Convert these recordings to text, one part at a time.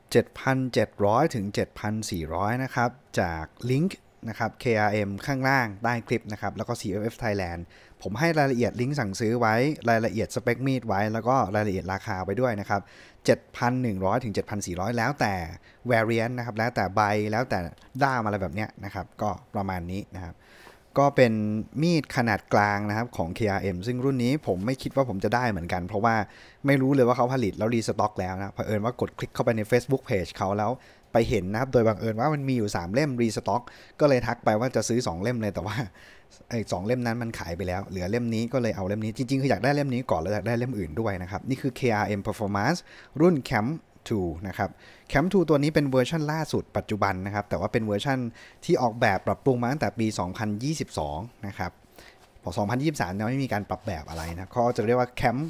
7,700 ถึง 7,400 นะครับจากลิงก์นะครับ KRM ข้างล่างใต้คลิปนะครับแล้วก็ CFF Thailand ผมให้รายละเอียดลิงก์สั่งซื้อไว้รายละเอียดสเปคมีดไว้แล้วก็รายละเอียดราคาไว้ด้วยนะครับ 7,100 ถึง 7,400 แล้วแต่ variant นะครับแล้วแต่ใบแล้วแต่ด้ามอะไรแบบเนี้ยนะครับก็ประมาณนี้นะครับก็เป็นมีดขนาดกลางนะครับของ KRM ซึ่งรุ่นนี้ผมไม่คิดว่าผมจะได้เหมือนกันเพราะว่าไม่รู้เลยว่าเขาผลิตแล้วรีสต็อกแล้วนะเผอิญว่ากดคลิกเข้าไปใน Facebook Page เขาแล้วไปเห็นนะครับโดยบังเอิญว่ามันมีอยู่3เล่มรีสต็อกก็เลยทักไปว่าจะซื้อ2เล่มเลยแต่ว่าไอ้2เล่มนั้นมันขายไปแล้วเหลือเล่มนี้ก็เลยเอาเล่มนี้จริงๆคืออยากได้เล่มนี้ก่อนแล้วอยากได้เล่มอื่นด้วยนะครับนี่คือ KRM Performance รุ่น Camp 2 นะครับ Camp 2 ตัวนี้เป็นเวอร์ชันล่าสุดปัจจุบันนะครับแต่ว่าเป็นเวอร์ชันที่ออกแบบปรับปรุงมาตั้งแต่ปี 2022 นะครับพอ 2023 เนี่ยไม่มีการปรับแบบอะไรนะเขาจะเรียกว่า Camp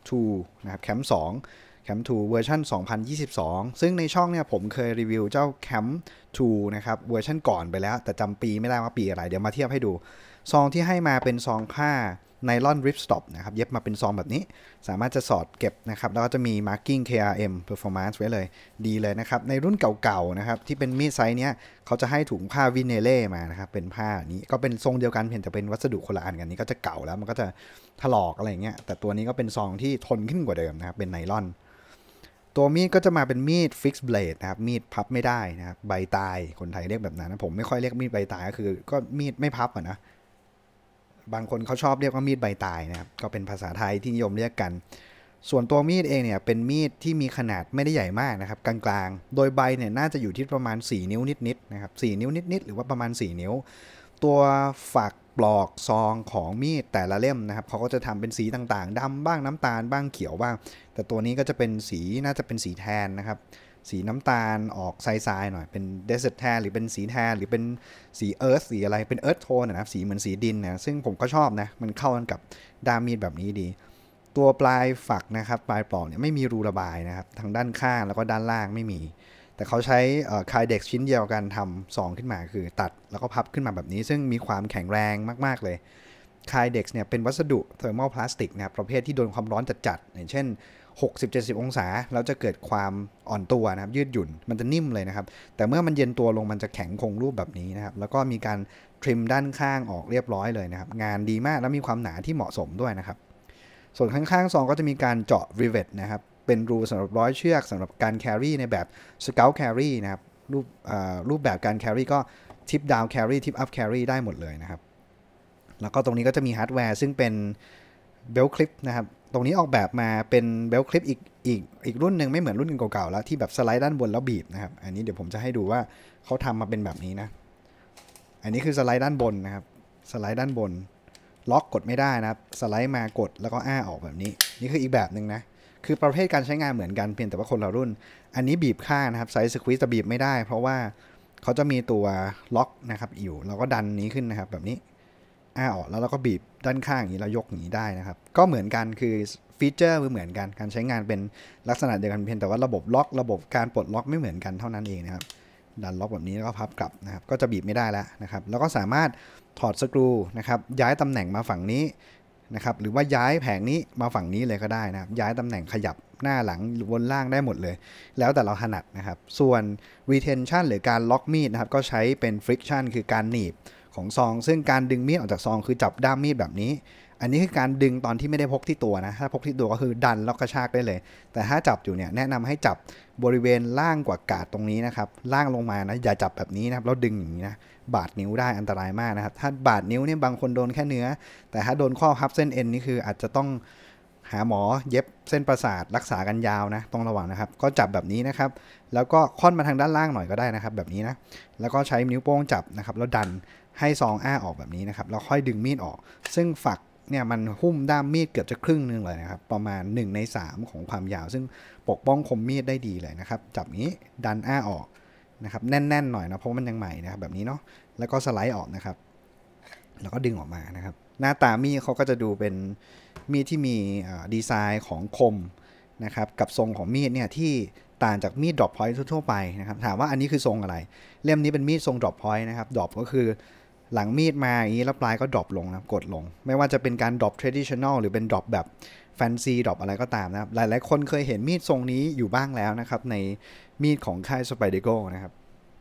2 นะครับ Camp 2 Camp 2 เวอร์ชัน 2022 ซึ่งในช่องเนี่ยผมเคยรีวิวเจ้า Camp 2 นะครับเวอร์ชันก่อนไปแล้วแต่จำปีไม่ได้ว่าปีอะไรเดี๋ยวมาเทียบให้ดูซองที่ให้มาเป็นซองผ้าไนลอนริปสต็อปนะครับเย็บมาเป็นซองแบบนี้สามารถจะสอดเก็บนะครับแล้วก็จะมี marking KRM performance ไว้เลยดีเลยนะครับในรุ่นเก่าๆนะครับที่เป็นมีดไซส์เนี้ยเขาจะให้ถุงผ้าวินเนเล่มานะครับเป็นผ้านี้ก็เป็นทรงเดียวกันเพียงแต่เป็นวัสดุคนละอันกันนี้ก็จะเก่าแล้วมันก็จะถลอกอะไรเงี้ยแต่ตัวนี้ก็เป็นซองที่ทนขึ้นกว่าเดิมนะครับเป็นไนลอนตัวมีดก็จะมาเป็นมีดฟิกซ์เบลดนะครับมีดพับไม่ได้นะครับใบตายคนไทยเรียกแบบนั้นนะผมไม่ค่อยเรียกมีดใบตายก็คือก็มีดไม่พับอ่ะนะบางคนเขาชอบเรียกว่ามีดใบตายนะครับก็เป็นภาษาไทยที่นิยมเรียกกันส่วนตัวมีดเองเนี่ยเป็นมีดที่มีขนาดไม่ได้ใหญ่มากนะครับกลางๆโดยใบเนี่ยน่าจะอยู่ที่ประมาณ4นิ้วนิดๆนะครับ4นิ้วนิดๆหรือว่าประมาณ4นิ้วตัวฝักปลอกซองของมีดแต่ละเล่มนะครับเขาก็จะทำเป็นสีต่างๆดำบ้างน้ำตาลบ้างเขียวบ้างแต่ตัวนี้ก็จะเป็นสีน่าจะเป็นสีแทนนะครับสีน้ำตาลออกทรายๆหน่อยเป็นเดสเซอร์แทนหรือเป็นสีแทนหรือเป็นสีเอิร์ธสีอะไรเป็นเอิร์ธโทนนะครับสีเหมือนสีดินนะซึ่งผมก็ชอบนะมันเข้ากันกับด้ามมีดแบบนี้ดีตัวปลายฝักนะครับปลายปลอกเนี่ยไม่มีรูระบายนะครับทางด้านข้างแล้วก็ด้านล่างไม่มีแต่เขาใช้คายเด็กชิ้นเดียวกันทำซองขึ้นมาคือตัดแล้วก็พับขึ้นมาแบบนี้ซึ่งมีความแข็งแรงมากๆเลยคายเด็กเนี่ยเป็นวัสดุเทอร์โมพลาสติกนะครับประเภทที่โดนความร้อนจัดๆอย่างเช่น60-70 องศาแล้วจะเกิดความอ่อนตัวนะครับยืดหยุ่นมันจะนิ่มเลยนะครับแต่เมื่อมันเย็นตัวลงมันจะแข็งคงรูปแบบนี้นะครับแล้วก็มีการทริมด้านข้างออกเรียบร้อยเลยนะครับงานดีมากแล้วมีความหนาที่เหมาะสมด้วยนะครับส่วนข้างๆซองก็จะมีการเจาะ rivet นะครับเป็นรูสำหรับร้อยเชือกสำหรับการ carry ในแบบ scout carry นะครับรูปแบบการ carry ก็ tip down carry tip up carry ได้หมดเลยนะครับแล้วก็ตรงนี้ก็จะมีฮาร์ดแวร์ซึ่งเป็นเบลคลิปนะครับตรงนี้ออกแบบมาเป็นเบลคลิปอีกรุ่นหนึ่งไม่เหมือนรุ่นเก่าๆแล้วที่แบบสไลด์ด้านบนแล้วบีบนะครับอันนี้เดี๋ยวผมจะให้ดูว่าเขาทำมาเป็นแบบนี้นะอันนี้คือสไลด์ด้านบนนะครับสไลด์ด้านบนล็อกกดไม่ได้นะครับสไลด์มากดแล้วก็อ้าออกแบบนี้นี่คืออีกแบบหนึ่งนะคือประเภทการใช้งานเหมือนกันเพียงแต่ว่าคนละรุ่นอันนี้บีบข้างนะครับไซส์สควีซแต่บีบไม่ได้เพราะว่าเขาจะมีตัวล็อกนะครับอยู่เราก็ดันนี้ขึ้นนะครับแบบนี้ออกแล้วเราก็บีบด้านข้างอย่างนี้เรายกอย่างนี้ได้นะครับก็เหมือนกันคือฟีเจอร์เหมือนกันการใช้งานเป็นลักษณะเดียวกันเพียงแต่ว่าระบบล็อกระบบการปลดล็อกไม่เหมือนกันเท่านั้นเองนะครับดันล็อกแบบนี้แล้วก็พับกลับนะครับก็จะบีบไม่ได้แล้วนะครับแล้วก็สามารถถอดสกรูนะครับย้ายตำแหน่งมาฝั่งนี้นะครับหรือว่าย้ายแผงนี้มาฝั่งนี้เลยก็ได้นะครับย้ายตำแหน่งขยับหน้าหลังบนล่างได้หมดเลยแล้วแต่เราถนัดนะครับส่วน retention หรือการล็อกมีดนะครับก็ใช้เป็น friction คือการหนีบของซองซึ่งการดึงมีดออกจากซองคือจับด้ามมีดแบบนี้อันนี้คือการดึงตอนที่ไม่ได้พกที่ตัวนะถ้าพกที่ตัวก็คือดันแล้วกระชากได้เลยแต่ถ้าจับอยู่เนี่ยแนะนำให้จับบริเวณล่างกว่ากาดตรงนี้นะครับล่างลงมานะอย่าจับแบบนี้นะครับแล้วดึงอย่างนี้นะบาดนิ้วได้อันตรายมากนะครับถ้าบาดนิ้วเนี่ยบางคนโดนแค่เนื้อแต่ถ้าโดนข้อพับเส้นเอ็นนี่คืออาจจะต้องหาหมอเย็บเส้นประสาทรักษากันยาวนะต้องระวังนะครับก็จับแบบนี้นะครับแล้วก็ค่อนมาทางด้านล่างหน่อยก็ได้นะครับแบบนี้นะแล้วก็ใช้นิ้วโป้งจับนะครับแล้วดันให้ซองอ้าออกแบบนี้นะครับแล้วค่อยดึงมีดออกซึ่งฝักเนี่ยมันหุ้มด้ามมีดเกือบจะครึ่งนึงเลยนะครับประมาณ1 ใน 3ของความยาวซึ่งปกป้องคมมีดได้ดีเลยนะครับจับนี้ดันอ้าออกนะครับแน่นๆหน่อยนะเพราะมันยังใหม่นะครับแบบนี้เนาะแล้วก็สไลด์ออกนะครับแล้วก็ดึงออกมานะครับหน้าตามีดเขาก็จะดูเป็นมีดที่มีดีไซน์ของคมนะครับกับทรงของมีดเนี่ยที่ต่างจากมีด drop point ทั่วไปนะครับถามว่าอันนี้คือทรงอะไรเล่มนี้เป็นมีดทรง drop point นะครับ drop ก็คือหลังมีดมาอย่างนี้แล้วปลายก็ดรอปลงนะกดลงไม่ว่าจะเป็นการดรอป traditional หรือเป็นดรอปแบบแฟนซีดรอปอะไรก็ตามนะครับหลายๆคนเคยเห็นมีดทรงนี้อยู่บ้างแล้วนะครับในมีดของค่าย Spyderco นะครับ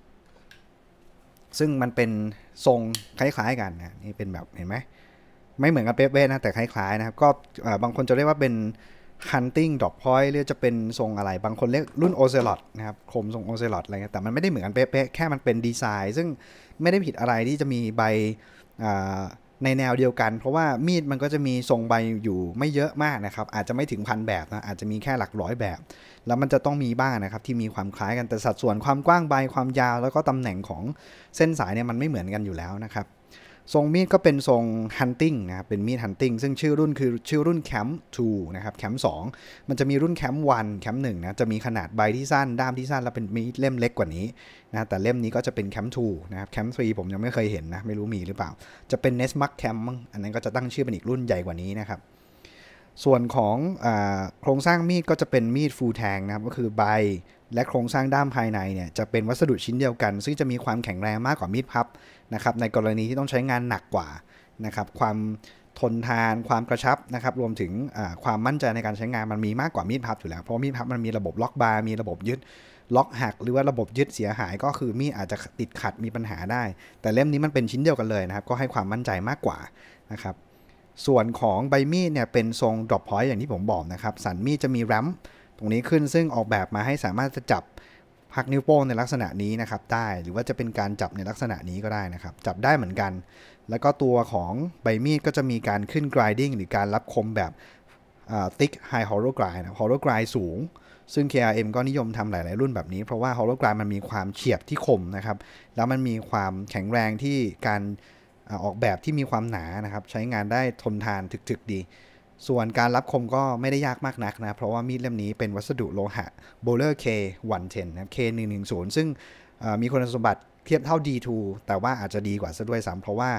ซึ่งมันเป็นทรงคล้ายๆกันนะนี่เป็นแบบเห็นไหมไม่เหมือนกับเป๊ะๆนะแต่คล้ายๆนะครับก็บางคนจะเรียกว่าเป็น hunting drop point หรือจะเป็นทรงอะไรบางคนเรียกรุ่น Ocelot นะครับคมทรง Ocelot อะไรเงี้ยแต่มันไม่ได้เหมือนกันเป๊ะๆแค่มันเป็นดีไซน์ซึ่งไม่ได้ผิดอะไรที่จะมีใบในแนวเดียวกันเพราะว่ามีดมันก็จะมีทรงใบอยู่ไม่เยอะมากนะครับอาจจะไม่ถึงพันแบบนะอาจจะมีแค่หลักร้อยแบบแล้วมันจะต้องมีบ้างนะครับที่มีความคล้ายกันแต่สัดส่วนความกว้างใบความยาวแล้วก็ตำแหน่งของเส้นสายเนี่ยมันไม่เหมือนกันอยู่แล้วนะครับทรงมีดก็เป็นทรง hunting นะครับเป็นมีด hunting ซึ่งชื่อรุ่นคือชื่อรุ่น Camp 2 นะครับ Camp 2มันจะมีรุ่น Camp 1 Camp 1นะจะมีขนาดใบที่สั้นด้ามที่สั้นแล้วเป็นมีดเล่มเล็กกว่านี้นะแต่เล่มนี้ก็จะเป็น Camp 2 นะครับ Camp 3 ผมยังไม่เคยเห็นนะไม่รู้มีหรือเปล่าจะเป็น Nesmark Camp อันนั้นก็จะตั้งชื่อเป็นอีกรุ่นใหญ่กว่านี้นะครับส่วนของโครงสร้างมีดก็จะเป็นมีด full tang นะครับก็คือใบและโครงสร้างด้ามภายในเนี่ยจะเป็นวัสดุชิ้นเดียวกันซึ่งจะมีความแข็งแรงมากกว่ามีดพับนะครับในกรณีที่ต้องใช้งานหนักกว่านะครับความทนทานความกระชับนะครับรวมถึงความมั่นใจในการใช้งานมันมีมากกว่ามีดพับอยู่แล้วเพราะมีดพับมันมีระบบล็อกบาร์มีระบบยึดล็อกหักหรือว่าระบบยึดเสียหายก็คือมีดอาจจะติดขัดมีปัญหาได้แต่เล่มนี้มันเป็นชิ้นเดียวกันเลยนะครับก็ให้ความมั่นใจมากกว่านะครับส่วนของใบมีดเนี่ยเป็นทรง drop point อย่างที่ผมบอกนะครับสันมีดจะมีแรมตรงนี้ขึ้นซึ่งออกแบบมาให้สามารถจะจับพักนิ้วโป้งในลักษณะนี้นะครับได้หรือว่าจะเป็นการจับในลักษณะนี้ก็ได้นะครับจับได้เหมือนกันแล้วก็ตัวของใบมีดก็จะมีการขึ้น grinding หรือการรับคมแบบthick high hollow grind hollow grind สูงซึ่ง KRM ก็นิยมทำหลายๆรุ่นแบบนี้เพราะว่า hollow grind มันมีความเฉียบที่คมนะครับแล้วมันมีความแข็งแรงที่การออกแบบที่มีความหนานะครับใช้งานได้ทนทานถึกๆดีส่วนการรับคมก็ไม่ได้ยากมากนักนะเพราะว่ามีดเล่มนี้เป็นวัสดุโลหะ Bowler K110 นะ K110 ซึ่งมีคุณสมบัติเทียบเท่า D2 แต่ว่าอาจจะดีกว่าซะด้วยซ้ำเพราะว่า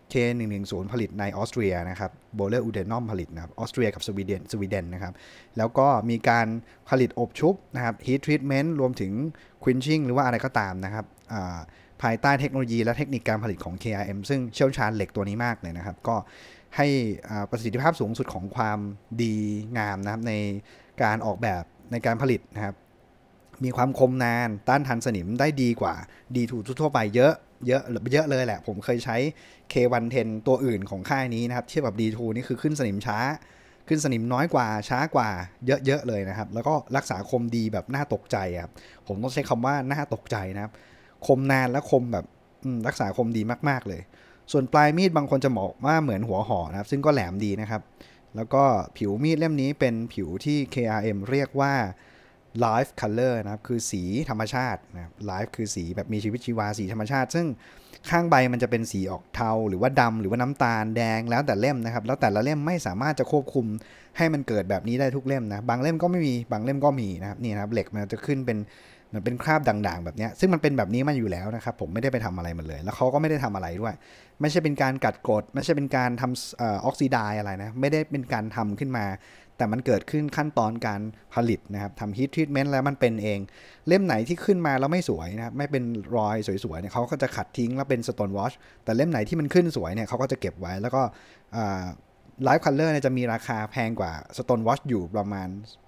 K110 ผลิตในออสเตรียนะครับ Bowler Udenom ผลิตนะครับออสเตรียกับสวีเดนนะครับแล้วก็มีการผลิตอบชุบนะครับ Heat Treatment รวมถึง Quenching หรือว่าอะไรก็ตามนะครับภายใต้เทคโนโลยีและเทคนิคการผลิตของ KRM ซึ่งเชี่ยวชาญเหล็กตัวนี้มากเลยนะครับก็ให้ประสิทธิภาพสูงสุดของความดีงามนะครับในการออกแบบในการผลิตนะครับมีความคมนานต้านทานสนิมได้ดีกว่า D2 ทั่วไปเยอะเลยแหละผมเคยใช้ K110 ตัวอื่นของค่ายนี้นะครับเทียบกับ D2 นี่คือขึ้นสนิมช้าขึ้นสนิมน้อยกว่าช้ากว่าเยอะเลยนะครับแล้วก็รักษาคมดีแบบน่าตกใจครับผมต้องใช้คำว่าน่าตกใจนะครับคมนานและคมแบบรักษาคมดีมากๆเลยส่วนปลายมีดบางคนจะบอกว่าเหมือนหัวห่อนะครับซึ่งก็แหลมดีนะครับแล้วก็ผิวมีดเล่มนี้เป็นผิวที่ KRM เรียกว่า Live Color นะครับคือสีธรรมชาตินะ Live คือสีแบบมีชีวิตชีวาสีธรรมชาติซึ่งข้างใบมันจะเป็นสีออกเทาหรือว่าดำหรือว่าน้ำตาลแดงแล้วแต่เล่มนะครับแล้วแต่ละเล่มไม่สามารถจะควบคุมให้มันเกิดแบบนี้ได้ทุกเล่มนะบางเล่มก็ไม่มีบางเล่มก็มีนะครับนี่นะครับเหล็กมันจะขึ้นเป็นเหมือนเป็นคราบด่างๆแบบนี้ซึ่งมันเป็นแบบนี้มาอยู่แล้วนะครับผมไม่ได้ไปทำอะไรมันเลยแล้วเขาก็ไม่ได้ทำอะไรด้วยไม่ใช่เป็นการกัดกร่ไม่ใช่เป็นการทำออกซิไดซ์อะไรนะไม่ได้เป็นการทำขึ้นมาแต่มันเกิดขึ้นขั้นตอนการผลิตนะครับทำฮีททรีทเมนต์แล้วมันเป็นเองเล่มไหนที่ขึ้นมาแล้วไม่สวยนะไม่เป็นรอยสวยๆเนี่ยเขาก็จะขัดทิ้งแล้วเป็นสโตนวอชแต่เล่มไหนที่มันขึ้นสวยเนี่ยเขาก็จะเก็บไว้แล้วก็ไลฟ์คัลเลอร์เนี่ยจะมีราคาแพงกว่าสโตนวอชอยู่ประมาณ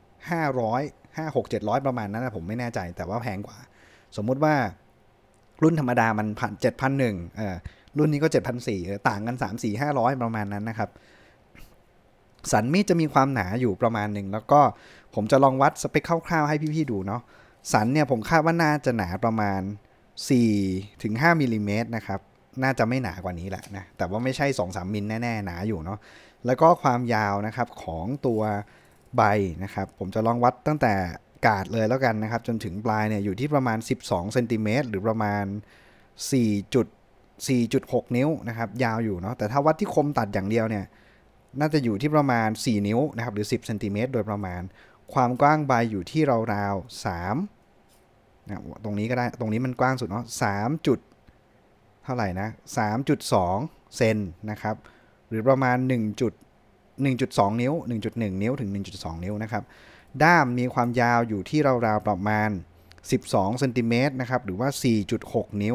500 700ประมาณนั้นนะผมไม่แน่ใจแต่ว่าแพงกว่าสมมุติว่ารุ่นธรรมดามัน7,100รุ่นนี้ก็7,400ต่างกัน3-4-500ประมาณนั้นนะครับสันมีดจะมีความหนาอยู่ประมาณหนึ่งแล้วก็ผมจะลองวัดสเปคคร่าวๆให้พี่ๆดูเนาะสันเนี่ยผมคาดว่าน่าจะหนาประมาณ 4-5 มิลลิเมตรนะครับน่าจะไม่หนากว่านี้แหละนะแต่ว่าไม่ใช่ 2-3 มิลแน่ๆหนาอยู่เนาะแล้วก็ความยาวนะครับของตัวใบนะครับผมจะลองวัดตั้งแต่กาดเลยแล้วกันนะครับจนถึงปลายเนี่ยอยู่ที่ประมาณ12เซนติเมตรหรือประมาณ4.6 นิ้วนะครับยาวอยู่เนาะแต่ถ้าวัดที่คมตัดอย่างเดียวเนี่ยน่าจะอยู่ที่ประมาณ4นิ้วนะครับหรือ10เซนติเมตรโดยประมาณความกว้างใบอยู่ที่ราวๆ3นะตรงนี้ก็ได้ตรงนี้มันกว้างสุดเนาะ3จุดเท่าไหร่นะ 3.2 เซนนะครับหรือประมาณ1.2 นิ้ว 1.1 นิ้วถึง 1.2 นิ้วนะครับด้ามมีความยาวอยู่ที่ราวๆประมาณ12เซนติเมตรนะครับหรือว่า 4.6 นิ้ว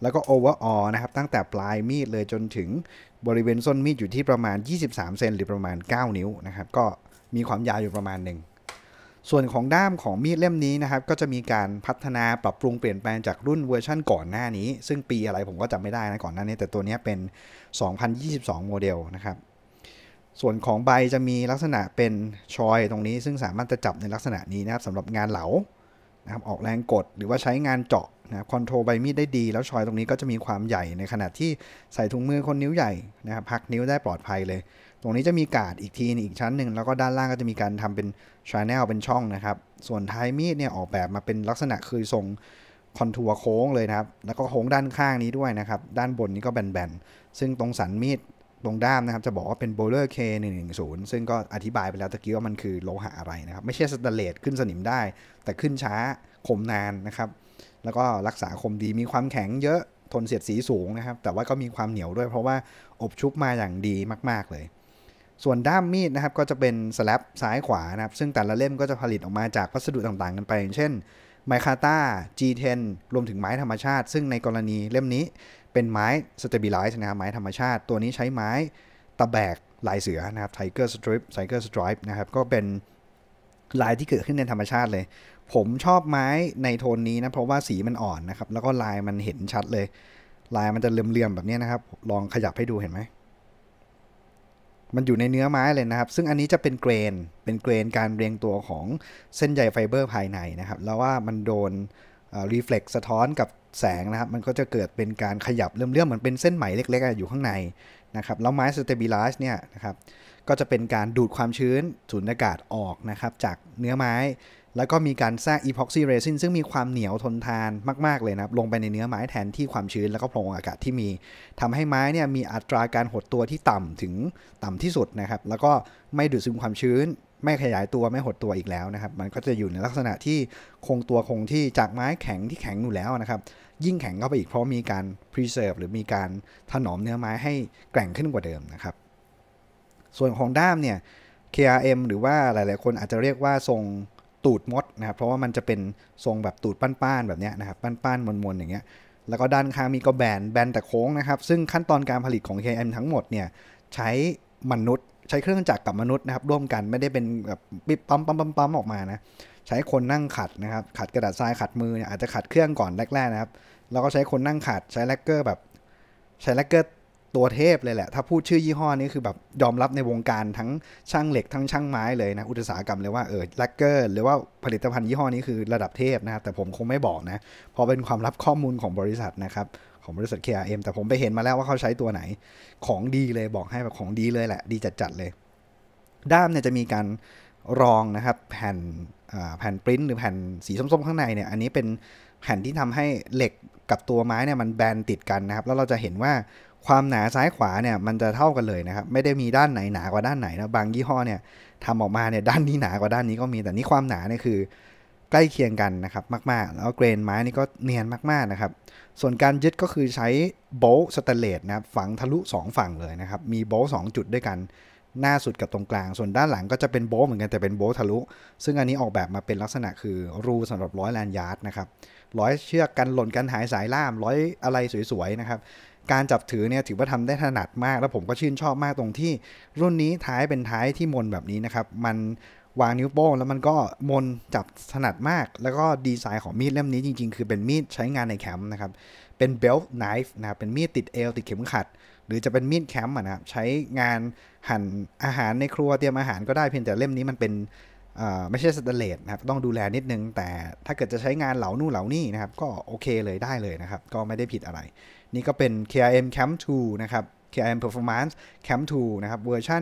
แล้วก็ overall นะครับตั้งแต่ปลายมีดเลยจนถึงบริเวณส้นมีดอยู่ที่ประมาณ23เซนหรือประมาณ9นิ้วนะครับก็มีความยาวอยู่ประมาณหนึ่งส่วนของด้ามของมีดเล่มนี้นะครับก็จะมีการพัฒนาปรับปรุงเปลี่ยนแปลงจากรุ่นเวอร์ชั่นก่อนหน้านี้ซึ่งปีอะไรผมก็จำไม่ได้นะก่อนหน้านี้แต่ตัวนี้เป็น2022โมเดลนะครับส่วนของใบจะมีลักษณะเป็นชอยตรงนี้ซึ่งสามารถจะจับในลักษณะนี้นะครับสำหรับงานเหลานะครับออกแรงกดหรือว่าใช้งานเจาะนะครับคอนโทรลใบมีดได้ดีแล้วชอยตรงนี้ก็จะมีความใหญ่ในขณะที่ใส่ถุงมือคนนิ้วใหญ่นะครับพักนิ้วได้ปลอดภัยเลยตรงนี้จะมีการ์ดอีกทีอีกชั้นหนึ่งแล้วก็ด้านล่างก็จะมีการทำเป็นชาแนลเป็นช่องนะครับส่วนท้ายมีดเนี่ยออกแบบมาเป็นลักษณะคือทรงคอนทัวร์โค้งเลยนะครับแล้วก็โค้งด้านข้างนี้ด้วยนะครับด้านบนนี้ก็แบนๆซึ่งตรงสันมีดตรงด้ามนะครับจะบอกว่าเป็น Bowler K110 ซึ่งก็อธิบายไปแล้วตะกี้ว่ามันคือโลหะอะไรนะครับไม่ใช่สแตนเลสขึ้นสนิมได้แต่ขึ้นช้าคมนานนะครับแล้วก็รักษาคมดีมีความแข็งเยอะทนเสียดสีสูงนะครับแต่ว่าก็มีความเหนียวด้วยเพราะว่าอบชุบมาอย่างดีมากๆเลยส่วนด้ามมีดนะครับก็จะเป็นสแลบซ้ายขวานะครับซึ่งแต่ละเล่มก็จะผลิตออกมาจากวัสดุต่างๆกันไปอย่างเช่นไมคาต้า G10 รวมถึงไม้ธรรมชาติซึ่งในกรณีเล่มนี้เป็นไม้ Stabilize นะครับไม้ธรรมชาติตัวนี้ใช้ไม้ตะแบกลายเสือนะครับ Tiger Stripe นะครับก็เป็นลายที่เกิดขึ้นในธรรมชาติเลยผมชอบไม้ในโทนนี้นะเพราะว่าสีมันอ่อนนะครับแล้วก็ลายมันเห็นชัดเลยลายมันจะเลื่อมๆแบบนี้นะครับลองขยับให้ดูเห็นไหมมันอยู่ในเนื้อไม้เลยนะครับซึ่งอันนี้จะเป็นเกรนการเรียงตัวของเส้นใยไฟเบอร์ภายในนะครับแล้วว่ามันโดนรีเฟล็กสะท้อนกับแสงนะครับมันก็จะเกิดเป็นการขยับเลื่อมๆเหมือนเป็นเส้นไหมเล็กๆอยู่ข้างในนะครับแล้วไม้ Stabilize เนี่ยนะครับก็จะเป็นการดูดความชื้นสูญญากาศออกนะครับจากเนื้อไม้แล้วก็มีการแทรก epoxy resin ซึ่งมีความเหนียวทนทานมากๆเลยนะครับลงไปในเนื้อไม้แทนที่ความชื้นแล้วก็โพรงอากาศที่มีทำให้ไม้เนี่ยมีอัตราการหดตัวที่ต่ำถึงต่ำที่สุดนะครับแล้วก็ไม่ดูดซึมความชื้นไม่ขยายตัวไม่หดตัวอีกแล้วนะครับมันก็จะอยู่ในลักษณะที่คงตัวคงที่จากไม้แข็งที่แข็งอยู่แล้วนะครับยิ่งแข็งเข้าไปอีกเพราะมีการ preserve หรือมีการถนอมเนื้อไม้ให้แกร่งขึ้นกว่าเดิมนะครับส่วนของด้ามเนี่ย KRM หรือว่าหลายๆคนอาจจะเรียกว่าทรงตูดมดนะครับเพราะว่ามันจะเป็นทรงแบบตูดป้านๆแบบนี้นะครับป้านๆมนๆอย่างเงี้ยแล้วก็ด้านข้างมีก็แบนแต่โค้งนะครับซึ่งขั้นตอนการผลิตของ KRM ทั้งหมดเนี่ยใช้มนุษย์ใช้เครื่องจักรกับมนุษย์นะครับร่วมกันไม่ได้เป็นแบบปิ๊บปั๊มออกมานะใช้คนนั่งขัดนะครับขัดกระดาษทรายขัดมือเนี่ยอาจจะขัดเครื่องก่อนแรกๆนะครับแล้วก็ใช้คนนั่งขัดใช้แลกเกอร์แบบใช้แลกเกอร์ตัวเทพเลยแหละถ้าพูดชื่อยี่ห้อนี้คือแบบยอมรับในวงการทั้งช่างเหล็กทั้งช่างไม้เลยนะอุตสาหกรรมเลยว่าแลกเกอร์หรือว่าผลิตภัณฑ์ยี่ห้อนี้คือระดับเทพนะครับแต่ผมคงไม่บอกนะเพราะเป็นความลับข้อมูลของบริษัทนะครับของบริษัท KRM แต่ผมไปเห็นมาแล้วว่าเขาใช้ตัวไหนของดีเลยบอกให้แบบของดีเลยแหละดีจัดๆเลยด้ามเนี่ยจะมีการรองนะครับแผ่นปริ้นหรือแผ่นสีส้มๆข้างในเนี่ยอันนี้เป็นแผ่นที่ทำให้เหล็กกับตัวไม้เนี่ยมันแบนติดกันนะครับแล้วเราจะเห็นว่าความหนาซ้ายขวาเนี่ยมันจะเท่ากันเลยนะครับไม่ได้มีด้านไหนหนากว่าด้านไหนนะบางยี่ห้อเนี่ยทำออกมาเนี่ยด้านนี้หนากว่าด้านนี้ก็มีแต่นี่ความหนาเนี่ยคือใกล้เคียงกันนะครับมากๆแล้วเกรนไม้นี่ก็เนียนมากๆนะครับส่วนการยึดก็คือใช้โบล์สแตนเลสนะครับฝังทะลุ2ฝั่งเลยนะครับมีโบล์2จุดด้วยกันหน้าสุดกับตรงกลางส่วนด้านหลังก็จะเป็นโบล์เหมือนกันแต่เป็นโบล์ทะลุซึ่งอันนี้ออกแบบมาเป็นลักษณะคือรูสำหรับร้อยแลนยาร์ดนะครับร้อยเชือกกันหล่นกันหายสายล่ามร้อยอะไรสวยๆนะครับการจับถือเนี่ยถือว่าทำได้ถนัดมากแล้วผมก็ชื่นชอบมากตรงที่รุ่นนี้ท้ายเป็นท้ายที่มนแบบนี้นะครับมันวางนิ้วโป้งแล้วมันก็มนจับถนัดมากแล้วก็ดีไซน์ของมีดเล่มนี้จริงๆคือเป็นมีดใช้งานในแคมป์นะครับเป็นเบลต์ไนฟ์นะครับเป็นมีดติดเอวติดเข็มขัดหรือจะเป็นมีดแคมป์นะครับใช้งานหั่นอาหารในครัวเตรียมอาหารก็ได้เพียงแต่เล่มนี้มันเป็นไม่ใช่สแตนเลสนะครับต้องดูแลนิดนึงแต่ถ้าเกิดจะใช้งานเหลานู่นเหลานี่นะครับก็โอเคเลยได้เลยนะครับก็ไม่ได้ผิดอะไรนี่ก็เป็น KRM Camp 2 นะครับ KRM Performance Camp 2 นะครับเวอร์ชัน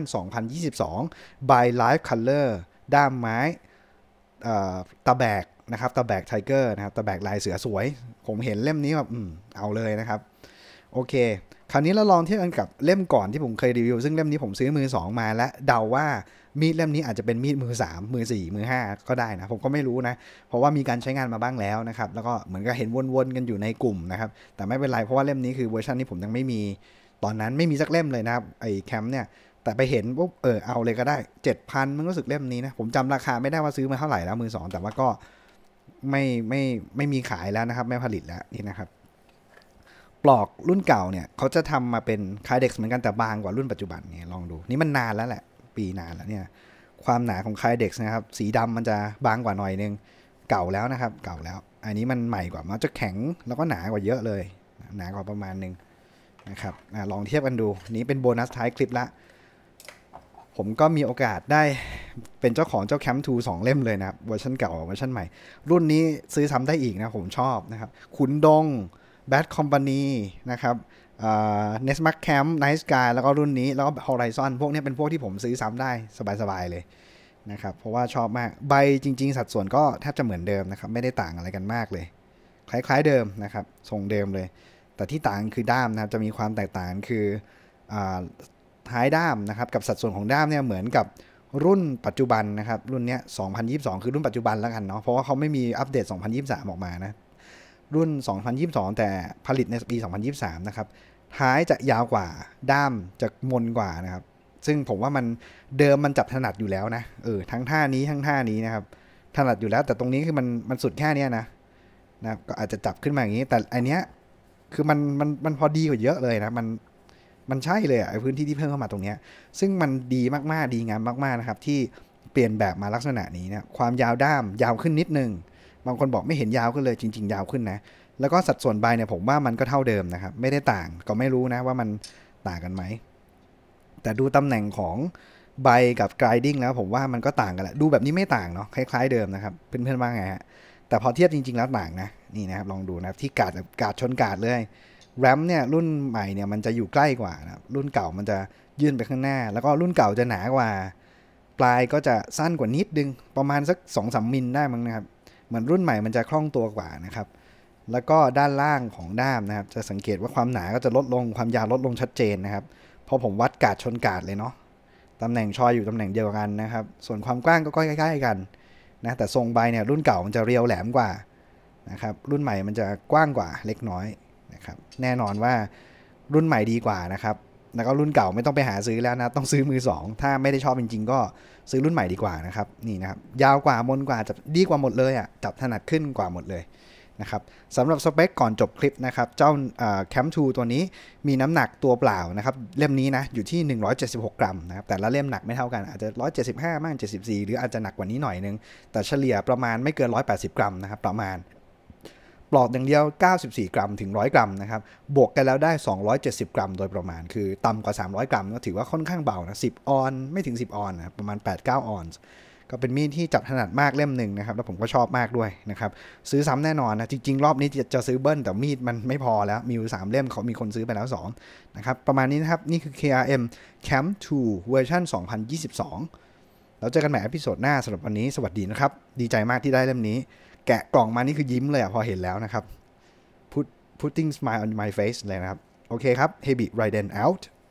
2022 by Life Color ด้ามไม้ตะแบกนะครับตะแบกไทเกอร์นะครับตะแบกลายเสือสวยผมเห็นเล่มนี้แบบเอาเลยนะครับโอเคคราวนี้เราลองเทียบกันกับเล่มก่อนที่ผมเคยรีวิวซึ่งเล่มนี้ผมซื้อมือ2มาและเดาว่ามีดเล่มนี้อาจจะเป็นมีดมือ3มือ4มือ5ก็ได้นะผมก็ไม่รู้นะเพราะว่ามีการใช้งานมาบ้างแล้วนะครับแล้วก็เหมือนกับเห็นวนๆกันอยู่ในกลุ่มนะครับแต่ไม่เป็นไรเพราะว่าเล่มนี้คือเวอร์ชันที่ผมยังไม่มีตอนนั้นไม่มีสักเล่มเลยนะครับไอ้แคมป์เนี่ยแต่ไปเห็นปุ๊บเอาเลยก็ได้ 7,000 มันรู้สึกเล่มนี้นะผมจำราคาไม่ได้ว่าซื้อมาเท่าไหร่แล้วมือ2แต่ว่าก็ไม่มีขายแล้วนะครับไม่ผลิตแล้วนี่นะครับปลอกรุ่นเก่าเนี่ยเขาจะทำมาเป็นคายเด็กเหมือนกันแต่บางกว่ารุ่นปัจจุบันเนี่ยลองดูนี่มันนานแล้วแหละปีนานแล้วเนี่ยความหนาของคายเด็กนะครับสีดำมันจะบางกว่าหน่อยนึงเก่าแล้วนะครับเก่าแล้วอันนี้มันใหม่กว่ามันจะแข็งแล้วก็หนากว่าเยอะเลยหนากว่าประมาณนึงนะครับลองเทียบกันดูนี้เป็นโบนัสท้ายคลิปละผมก็มีโอกาสได้เป็นเจ้าของเจ้าแคมป์ทู2เล่มเลยนะครับเวอร์ชันเก่าเวอร์ชันใหม่รุ่นนี้ซื้อซ้ำได้อีกนะผมชอบนะครับขุนดงBad Company นะครับเนสมัคแคมป์ไนท์สกายแล้วก็รุ่นนี้แล้วก็ Horizon พวกนี้เป็นพวกที่ผมซื้อซ้ำได้สบายๆเลยนะครับเพราะว่าชอบมากใบจริงๆสัดส่วนก็แทบจะเหมือนเดิมนะครับไม่ได้ต่างอะไรกันมากเลยคล้ายๆเดิมนะครับทรงเดิมเลยแต่ที่ต่างคือด้ามนะครับจะมีความแตกต่างคือท้ายด้ามนะครับกับสัดส่วนของด้ามเนี่ยเหมือนกับรุ่นปัจจุบันนะครับรุ่นนี้2022คือรุ่นปัจจุบันแล้วกันเนาะเพราะว่าเขาไม่มีอัปเดต2023ออกมานะรุ่น2022แต่ผลิตในปี2023นะครับท้ายจะยาวกว่าด้ามจะมนกว่านะครับซึ่งผมว่ามันเดิมมันจับถนัดอยู่แล้วนะทั้งท่านี้ทั้งท่านี้นะครับถนัดอยู่แล้วแต่ตรงนี้คือมันสุดแค่นี้นะก็อาจจะจับขึ้นมาอย่างนี้แต่อันเนี้ยคือมันพอดีกว่าเยอะเลยนะมันใช่เลยไอ้พื้นที่ที่เพิ่มเข้ามาตรงนี้ซึ่งมันดีมากๆดีงามมากๆนะครับที่เปลี่ยนแบบมาลักษณะนี้นะความยาวด้ามยาวขึ้นนิดนึงบางคนบอกไม่เห็นยาวขึ้นเลยจริงๆยาวขึ้นนะแล้วก็สัดส่วนใบเนี่ยผมว่ามันก็เท่าเดิมนะครับไม่ได้ต่างก็ไม่รู้นะว่ามันต่างกันไหมแต่ดูตำแหน่งของใบกับ grinding แล้วผมว่ามันก็ต่างกันแหละดูแบบนี้ไม่ต่างเนาะคล้ายๆเดิมนะครับเพื่อนๆว่าไงฮะแต่พอเทียบจริงๆแล้วต่างนะนี่นะครับลองดูนะที่กาดชนกาดเลยแรมเนี่ยรุ่นใหม่เนี่ยมันจะอยู่ใกล้กว่านะรุ่นเก่ามันจะยื่นไปข้างหน้าแล้วก็รุ่นเก่าจะหนากว่าปลายก็จะสั้นกว่านิดนึงประมาณสัก 2-3 มิลได้มั้งนะครับเหมือนรุ่นใหม่มันจะคล่องตัวกว่านะครับแล้วก็ด้านล่างของด้ามนะครับจะสังเกตว่าความหนาก็จะลดลงความยาวลดลงชัดเจนนะครับเพราะผมวัดกาดชนกาดเลยเนาะตำแหน่งชอยอยู่ตำแหน่งเดียวกันนะครับส่วนความกว้างก็ใกล้ๆกันนะแต่ทรงใบเนี่ยรุ่นเก่ามันจะเรียวแหลมกว่านะครับรุ่นใหม่มันจะกว้างกว่าเล็กน้อยนะครับแน่นอนว่ารุ่นใหม่ดีกว่านะครับแล้วก็รุ่นเก่าไม่ต้องไปหาซื้อแล้วนะต้องซื้อมือ2ถ้าไม่ได้ชอบจริงๆก็ซื้อรุ่นใหม่ดีกว่านะครับนี่นะครับยาวกว่ามนกว่าจะดีกว่าหมดเลยอ่ะจับถนัดขึ้นกว่าหมดเลยนะครับสำหรับสเปคก่อนจบคลิปนะครับเจ้าแคมป์2ตัวนี้มีน้ำหนักตัวเปล่านะครับเล่มนี้นะอยู่ที่176กรัมนะครับแต่ละเล่มหนักไม่เท่ากันอาจจะ175บ้าง74หรืออาจจะหนักกว่านี้หน่อยนึงแต่เฉลี่ยประมาณไม่เกิน180กรัมนะครับประมาณปลอกอย่างเดียว94กรัมถึง100กรัมนะครับบวกกันแล้วได้270กรัมโดยประมาณคือต่ำกว่า300กรัมก็ถือว่าค่อนข้างเบานะ10ออนไม่ถึง10ออนนะประมาณ 8-9 ออนซ์ก็เป็นมีดที่จับถนัดมากเล่มหนึ่งนะครับแล้วผมก็ชอบมากด้วยนะครับซื้อซ้ำแน่นอนนะจริงๆรอบนี้จะซื้อเบิ้ลแต่มีดมันไม่พอแล้วมีอยู่3เล่มเขามีคนซื้อไปแล้ว2นะครับประมาณนี้นะครับนี่คือ KRM Camp 2 เวอร์ชัน2022แล้วเจอกันใหม่อพิโซดหน้าสำหรับวันนี้สวัสดีนะครับดีใจมากที่ได้เล่มนี้แกะกล่องมานี่คือยิ้มเลยพอเห็นแล้วนะครับ putting smile on my face เลยนะครับโอเคครับ Hebi Raiden out